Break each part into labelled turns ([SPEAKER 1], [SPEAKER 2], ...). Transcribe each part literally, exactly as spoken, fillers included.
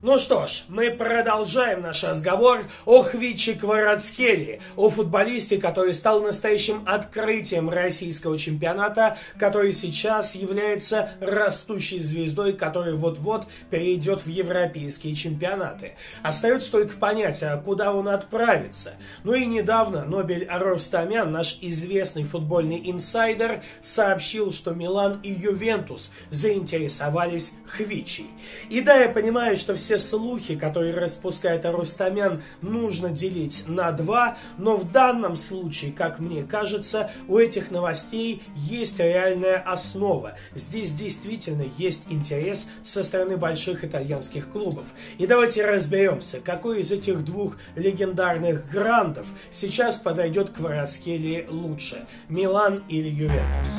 [SPEAKER 1] Ну что ж, мы продолжаем наш разговор о Хвиче Кваратскхелии, о футболисте, который стал настоящим открытием российского чемпионата, который сейчас является растущей звездой, который вот-вот перейдет в европейские чемпионаты. Остается только понять, а куда он отправится. Ну и недавно Нобель Рустамян, наш известный футбольный инсайдер, сообщил, что Милан и Ювентус заинтересовались Хвичей. И да, я понимаю, что все слухи, которые распускает Рустамян, нужно делить на два, но в данном случае, как мне кажется, у этих новостей есть реальная основа. Здесь действительно есть интерес со стороны больших итальянских клубов. И давайте разберемся, какой из этих двух легендарных грандов сейчас подойдет к Кваратскхелии лучше, Милан или Ювентус.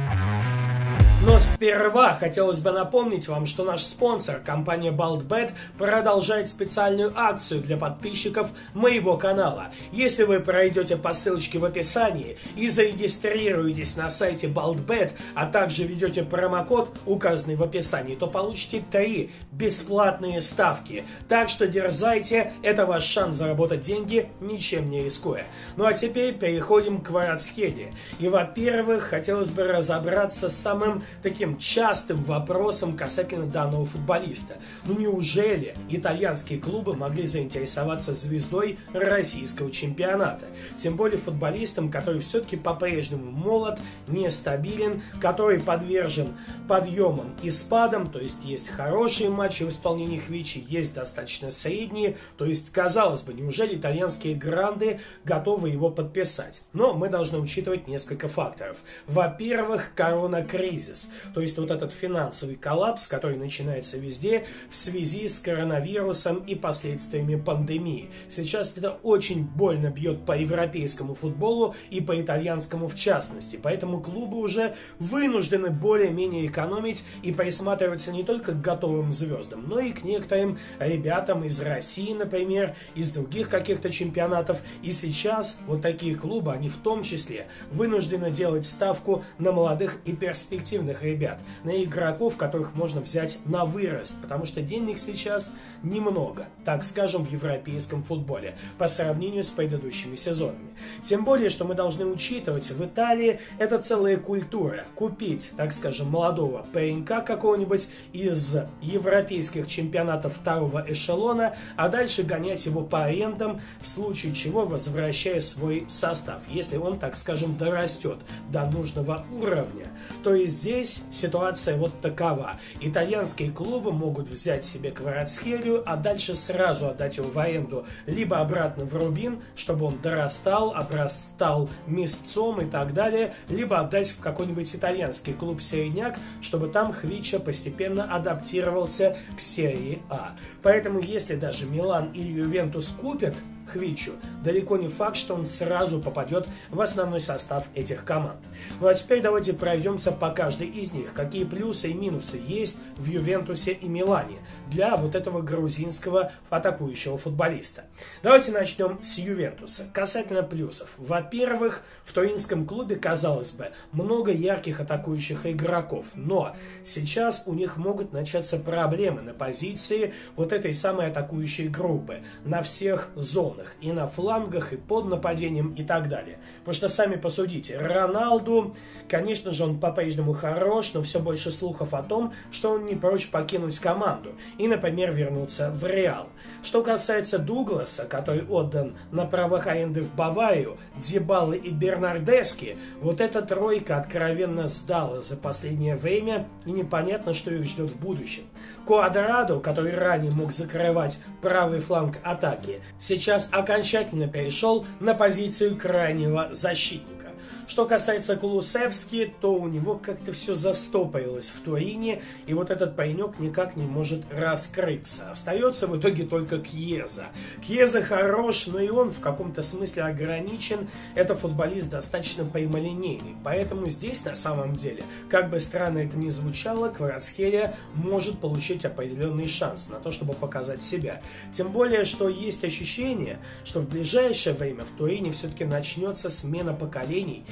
[SPEAKER 1] Но сперва хотелось бы напомнить вам, что наш спонсор, компания Baldbet, продолжает специальную акцию для подписчиков моего канала. Если вы пройдете по ссылочке в описании и зарегистрируетесь на сайте Baldbet, а также введете промокод, указанный в описании, то получите три бесплатные ставки. Так что дерзайте, это ваш шанс заработать деньги, ничем не рискуя. Ну а теперь переходим к Кваратскхелии. И, во-первых, хотелось бы разобраться с самым таким частым вопросом касательно данного футболиста. Ну неужели итальянские клубы могли заинтересоваться звездой российского чемпионата? Тем более футболистом, который все-таки по-прежнему молод, нестабилен, который подвержен подъемам и спадам, то есть есть хорошие матчи в исполнении Хвичи, есть достаточно средние, то есть, казалось бы, неужели итальянские гранды готовы его подписать? Но мы должны учитывать несколько факторов. Во-первых, корона-кризис. То есть вот этот финансовый коллапс, который начинается везде в связи с коронавирусом и последствиями пандемии. Сейчас это очень больно бьет по европейскому футболу и по итальянскому в частности. Поэтому клубы уже вынуждены более-менее экономить и присматриваться не только к готовым звездам, но и к некоторым ребятам из России, например, из других каких-то чемпионатов. И сейчас вот такие клубы, они в том числе вынуждены делать ставку на молодых и перспективных ребят, на игроков, которых можно взять на вырост, потому что денег сейчас немного, так скажем, в европейском футболе по сравнению с предыдущими сезонами. Тем более, что мы должны учитывать, в Италии это целая культура. Купить, так скажем, молодого паренька какого-нибудь из европейских чемпионатов второго эшелона, а дальше гонять его по арендам, в случае чего возвращая свой состав, если он, так скажем, дорастет до нужного уровня. То есть здесь ситуация вот такова. Итальянские клубы могут взять себе Кваратскхелию, а дальше сразу отдать его в аренду, либо обратно в Рубин, чтобы он дорастал, обрастал мясцом и так далее, либо отдать в какой-нибудь итальянский клуб-середняк, чтобы там Хвича постепенно адаптировался к серии А. Поэтому если даже Милан или Ювентус купят Хвичу, далеко не факт, что он сразу попадет в основной состав этих команд. Ну а теперь давайте пройдемся по каждой из них. Какие плюсы и минусы есть в Ювентусе и Милане для вот этого грузинского атакующего футболиста. Давайте начнем с Ювентуса. Касательно плюсов. Во-первых, в туринском клубе, казалось бы, много ярких атакующих игроков, но сейчас у них могут начаться проблемы на позиции вот этой самой атакующей группы на всех зонах. И на флангах, и под нападением, и так далее. Потому что сами посудите, Роналду, конечно же, он по-прежнему хорош, но все больше слухов о том, что он не прочь покинуть команду и, например, вернуться в Реал. Что касается Дугласа, который отдан на правах аренды в Баварию, Дибалы и Бернардески, вот эта тройка откровенно сдала за последнее время, и непонятно, что их ждет в будущем. Куадрадо, который ранее мог закрывать правый фланг атаки, сейчас окончательно перешел на позицию крайнего защитника. Что касается Кулусевски, то у него как-то все застопорилось в Турине, и вот этот паренек никак не может раскрыться. Остается в итоге только Кьеза. Кьеза хорош, но и он в каком-то смысле ограничен. Это футболист достаточно прямолинейный. Поэтому здесь на самом деле, как бы странно это ни звучало, Кваратскхелия может получить определенный шанс на то, чтобы показать себя. Тем более, что есть ощущение, что в ближайшее время в Турине все-таки начнется смена поколений,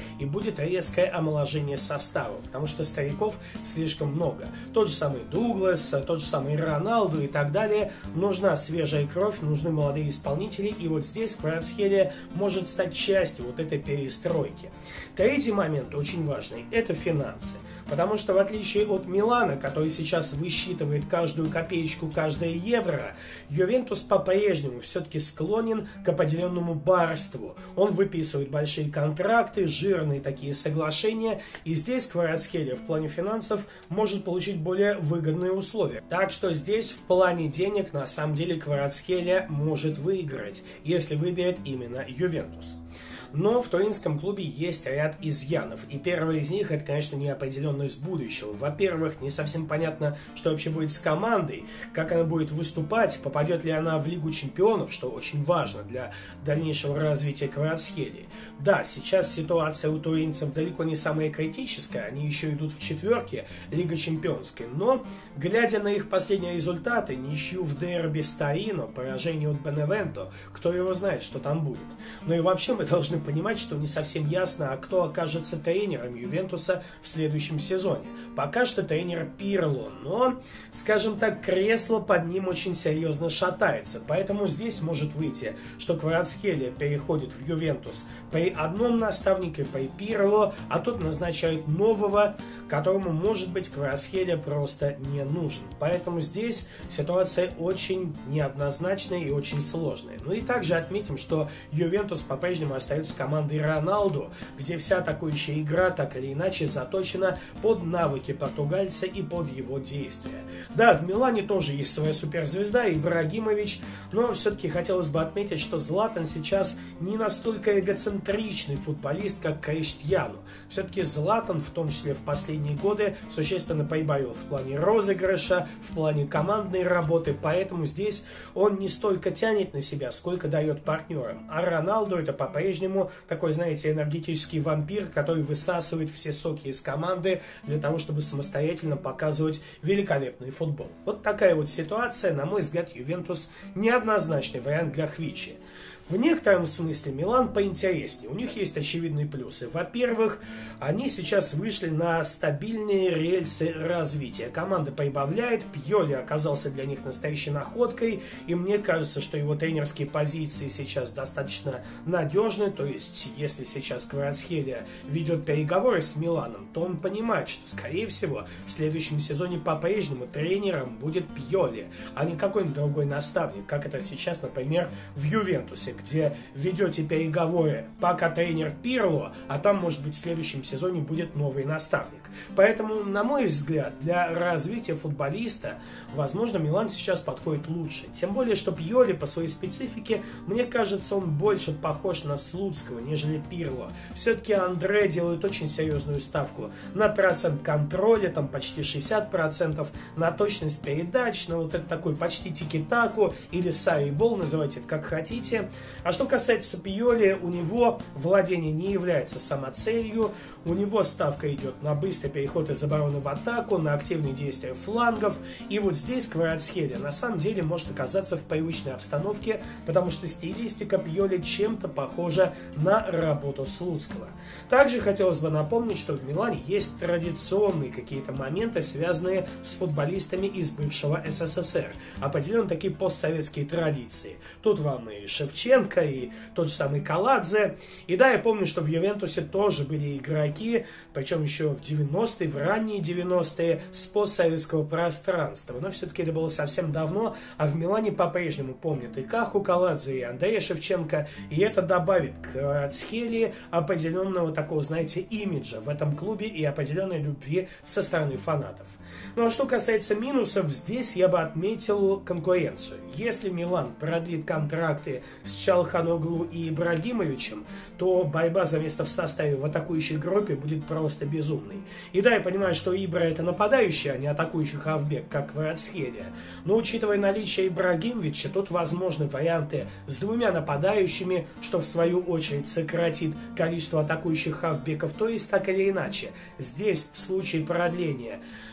[SPEAKER 1] и будет резкое омоложение состава, потому что стариков слишком много. Тот же самый Дуглас, тот же самый Роналду и так далее. Нужна свежая кровь, нужны молодые исполнители, и вот здесь Кварацхелия может стать частью вот этой перестройки. Третий момент очень важный – это финансы. Потому что в отличие от Милана, который сейчас высчитывает каждую копеечку, каждое евро, Ювентус по-прежнему все-таки склонен к определенному барству. Он выписывает большие контракты, жирные такие соглашения, и здесь Кварацхелия в плане финансов может получить более выгодные условия. Так что здесь в плане денег на самом деле Кварацхелия может выиграть, если выберет именно Ювентус. Но в туринском клубе есть ряд изъянов. И первый из них – это, конечно, неопределенность будущего. Во-первых, не совсем понятно, что вообще будет с командой, как она будет выступать, попадет ли она в Лигу чемпионов, что очень важно для дальнейшего развития Кварацхелии. Да, сейчас ситуация у туринцев далеко не самая критическая, они еще идут в четверке Лига Чемпионской. Но, глядя на их последние результаты, ничью в дерби с Торино, поражение от Беневенто, кто его знает, что там будет. Ну и вообще мы должны понимать, что не совсем ясно, а кто окажется тренером Ювентуса в следующем сезоне. Пока что тренер Пирло, но, скажем так, кресло под ним очень серьезно шатается. Поэтому здесь может выйти, что Кварацхелия переходит в Ювентус при одном наставнике, при Пирло, а тут назначают нового, которому, может быть, Кварацхелия просто не нужен. Поэтому здесь ситуация очень неоднозначная и очень сложная. Ну и также отметим, что Ювентус по-прежнему остается командой Роналду, где вся атакующая игра так или иначе заточена под навыки португальца и под его действия. Да, в Милане тоже есть своя суперзвезда Ибрагимович, но все-таки хотелось бы отметить, что Златан сейчас не настолько эгоцентричный футболист, как Криштиану. Все-таки Златан, в том числе в последние годы, существенно прибавил в плане розыгрыша, в плане командной работы, поэтому здесь он не столько тянет на себя, сколько дает партнерам. А Роналду это по-прежнему такой, знаете, энергетический вампир, который высасывает все соки из команды для того, чтобы самостоятельно показывать великолепный футбол. Вот такая вот ситуация, на мой взгляд, Ювентус неоднозначный вариант для Хвичи. В некотором смысле Милан поинтереснее. У них есть очевидные плюсы. Во-первых, они сейчас вышли на стабильные рельсы развития. Команда прибавляет, Пьоли оказался для них настоящей находкой, и мне кажется, что его тренерские позиции сейчас достаточно надежны. То есть, если сейчас Кварацхелия ведет переговоры с Миланом, то он понимает, что, скорее всего, в следующем сезоне по-прежнему тренером будет Пьоли, а не какой-нибудь другой наставник, как это сейчас, например, в Ювентусе, где ведете переговоры пока тренер Пирло, а там, может быть, в следующем сезоне будет новый наставник. Поэтому, на мой взгляд, для развития футболиста, возможно, Милан сейчас подходит лучше. Тем более, что Пьоли по своей специфике, мне кажется, он больше похож на Слуцкого, нежели Пирло. Все-таки Андре делает очень серьезную ставку на процент контроля, там почти шестьдесят процентов, на точность передач, на вот это такой почти тики-таку или сари-бол, называйте это как хотите. А что касается Пьоли, у него владение не является самоцелью, у него ставка идет на быстрый переход из обороны в атаку, на активные действия флангов, и вот здесь Кварацхелия на самом деле может оказаться в привычной обстановке, потому что стилистика Пьоли чем-то похожа на работу Слуцкого. Также хотелось бы напомнить, что в Милане есть традиционные какие-то моменты, связанные с футболистами из бывшего СССР, определенно такие постсоветские традиции. Тут вам и Шевченко, и тот же самый Каладзе. И да, я помню, что в Ювентусе тоже были игроки, причем еще в девяностые, в ранние девяностые, с постсоветского пространства. Но все-таки это было совсем давно, а в Милане по-прежнему помнят и Каху Каладзе, и Андрея Шевченко, и это добавит к Кварацхелии определенного такого, знаете, имиджа в этом клубе и определенной любви со стороны фанатов. Ну а что касается минусов, здесь я бы отметил конкуренцию. Если Милан продлит контракты с Чалханоглу и Ибрагимовичем, то борьба за место в составе в атакующей группе будет просто безумной. И да, я понимаю, что Ибра это нападающий, а не атакующий хавбек, как Кварацхелия. Но учитывая наличие Ибрагимовича, тут возможны варианты с двумя нападающими, что в свою очередь сократит количество атакующих хавбеков. То есть, так или иначе, здесь в случае продления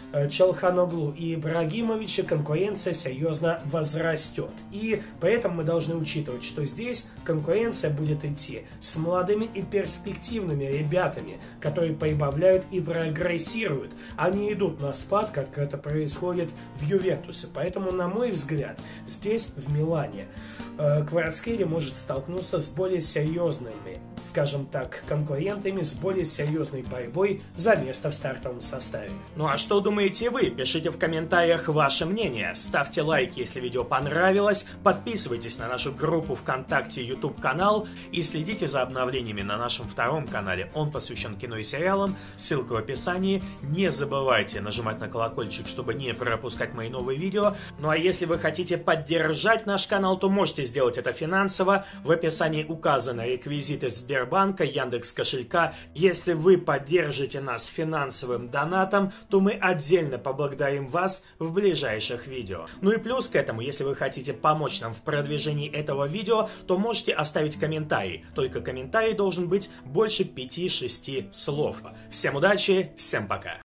[SPEAKER 1] Чалханоглу и Ибрагимовича конкуренция серьезно возрастет. И поэтому мы должны учитывать, что здесь конкуренция будет идти с молодыми и перспективными ребятами, которые прибавляют и прогрессируют. Они идут на спад, как это происходит в Ювентусе. Поэтому, на мой взгляд, здесь, в Милане, Кварацхелия может столкнуться с более серьезными, скажем так, конкурентами, с более серьезной борьбой за место в стартовом составе.
[SPEAKER 2] Ну а что думаете вы? Пишите в комментариях ваше мнение. Ставьте лайки, если видео понравилось. Подписывайтесь на нашу группу ВКонтакте, YouTube канал и следите за обновлениями на нашем втором канале. Он посвящен кино и сериалам. Ссылка в описании. Не забывайте нажимать на колокольчик, чтобы не пропускать мои новые видео. Ну а если вы хотите поддержать наш канал, то можете сделать это финансово. В описании указаны реквизиты Сбербанка, Яндекс кошелька. Если вы поддержите нас финансовым донатом, то мы отдельно поблагодарим вас в ближайших видео. Ну и плюс к этому, если вы хотите помочь нам в продвижении этого видео, то можете оставить комментарий. Только комментарий должен быть больше пяти-шести слов. Всем удачи, всем пока!